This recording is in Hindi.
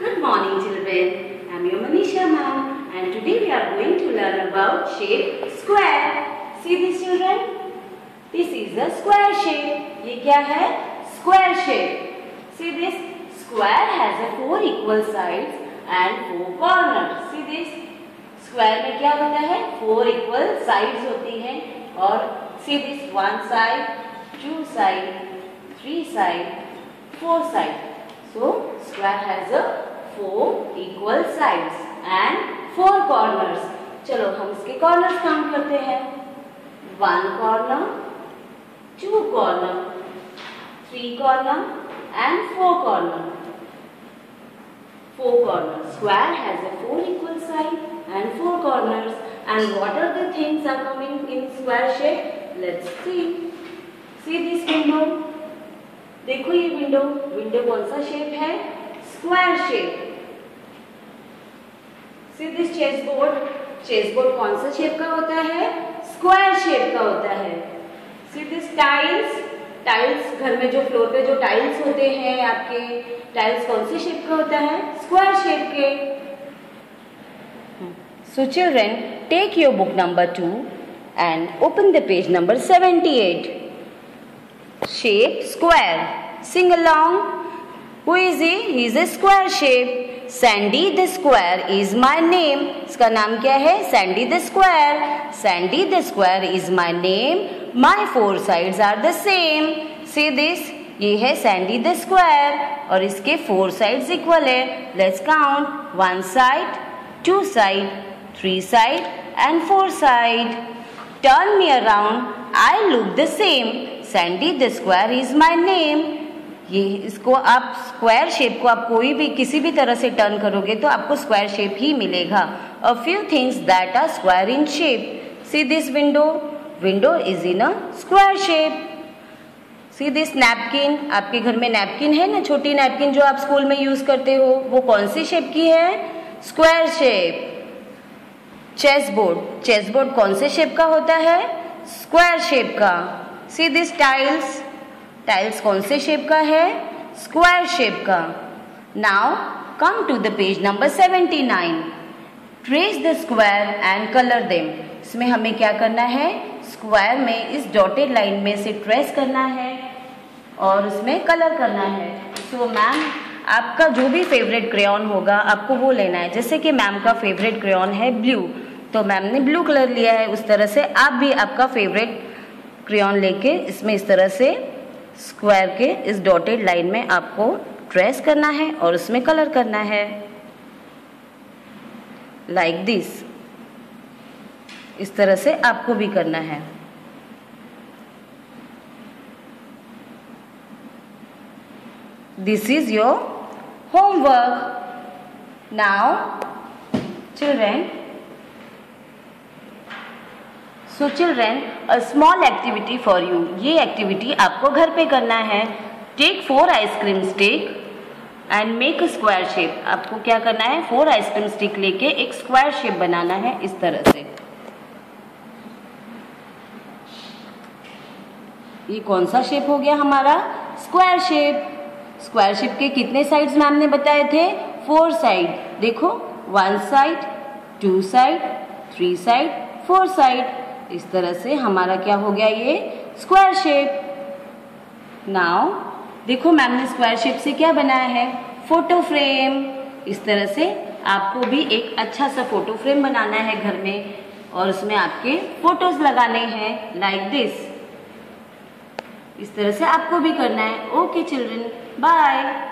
Good morning children, I am your Manisha ma'am and today we are going to learn about shape square. See this children? This is a square shape. ये क्या है? Square shape. See this? Square has a 4 equal sides and 4 corners. See this? Square में क्या होता है? 4 equal sides होती हैं और see this 1 side, 2 side, 3 side, 4 side. So square has a 4 equal sides and 4 corners. चलो हम इसके corners काउंट करते हैं. 1 corner, 2 corner, 3 corner and 4 corner. 4 corners. Square has a 4 equal sides and 4 corners. And what are the things are coming in square shape? Let's see. See this window. देखो ये विंडो कौन सा शेप है? Square shape. See this chessboard कौन सा शेप का होता है? स्क्वायर शेप का होता है. सी दिस टाइल्स घर में जो फ्लोर पे जो टाइल्स होते हैं आपके टाइल्स कौन से शेप का होता है? स्क्वायर शेप के. So children, take your book number 2 and open the page number 78. Shape square. Sing along. Who is he? He is a square shape. Sandy the square is my name. इसका नाम क्या है? Sandy the square. Sandy the square is my name. My 4 sides are the same. See this? ये है Sandy the square और इसके 4 sides equal है. Let's count. 1 side, 2 side, 3 side and 4 side. Turn me around. I look the same. Sandy the square is my name. ये इसको आप स्क्वायर शेप को आप कोई भी किसी भी तरह से टर्न करोगे तो आपको स्क्वायर शेप ही मिलेगा. A few things that are square in shape. See this window? Window is in a square shape. See this napkin? आपके घर में नैपकिन है ना, छोटी नैपकिन जो आप स्कूल में यूज करते हो, वो कौन सी शेप की है? Square shape. चेसबोर्ड कौन से शेप का होता है? स्क्वायर शेप का. सी दिस टाइल्स कौन से शेप का है? स्क्वायर शेप का. Now come to the page number 79. Trace the square and colour them. इसमें हमें क्या करना है? स्क्वायर में इस डॉटेड लाइन में से ट्रेस करना है और उसमें कलर करना है. सो मैम आपका जो भी फेवरेट क्रेयॉन होगा आपको वो लेना है. जैसे कि मैम का फेवरेट क्रेयॉन है ब्लू, तो मैम ने ब्लू कलर लिया है. उस तरह से आप भी आपका फेवरेट क्रेयॉन लेके इसमें इस तरह से स्क्वायर के इस डॉटेड लाइन में आपको ट्रेस करना है और उसमें कलर करना है. Like this. इस तरह से आपको भी करना है. This is your homework. Now, children, a small activity for you. ये एक्टिविटी आपको घर पे करना है. Take 4 ice cream stick and make a square shape. आपको क्या करना है? 4 आइसक्रीम स्टिक लेके एक स्क्वायर शेप बनाना है इस तरह से. ये कौन सा शेप हो गया हमारा? Square shape. स्क्वायर शेप के कितने साइड्स मैम ने बताए थे? 4 साइड. देखो 1 साइड, 2 साइड, 3 साइड, 4 साइड. इस तरह से हमारा क्या हो गया? ये स्क्वायर शेप. नाउ देखो मैम ने स्क्वायर शेप से क्या बनाया है? Photo frame. इस तरह से आपको भी एक अच्छा सा फोटो फ्रेम बनाना है घर में और उसमें आपके फोटोज लगाने हैं. Like this. इस तरह से आपको भी करना है. Okay children, bye.